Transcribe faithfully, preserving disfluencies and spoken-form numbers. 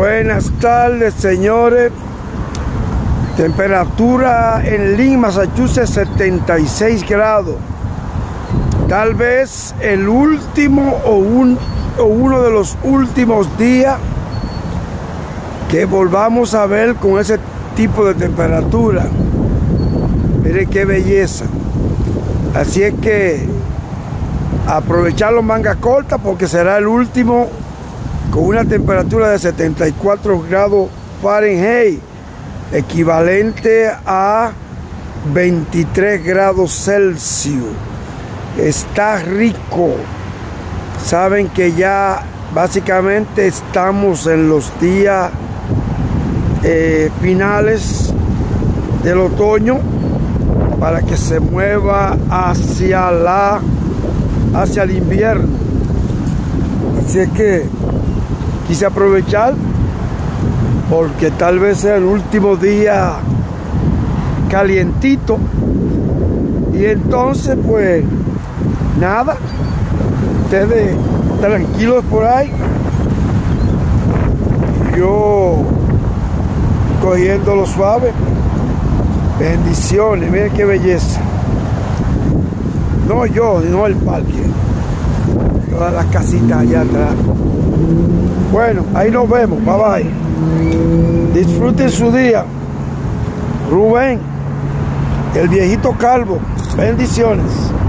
Buenas tardes, señores. Temperatura en Lynn, Massachusetts, setenta y seis grados. Tal vez el último o, un, o uno de los últimos días que volvamos a ver con ese tipo de temperatura. Miren qué belleza. Así es que aprovechar los mangas cortas porque será el último con una temperatura de setenta y cuatro grados Fahrenheit, equivalente a veintitrés grados Celsius. Está rico. Saben que ya básicamente estamos en los días eh, finales del otoño para que se mueva hacia la hacia el invierno. Así es que quise aprovechar porque tal vez sea el último día calientito, y entonces pues nada, ustedes tranquilos por ahí, yo cogiéndolo suave. Bendiciones, miren qué belleza. No yo, no el parque, todas las casitas allá atrás. Bueno, ahí nos vemos, bye bye. Disfruten su día. Rubén, el viejito calvo. Bendiciones.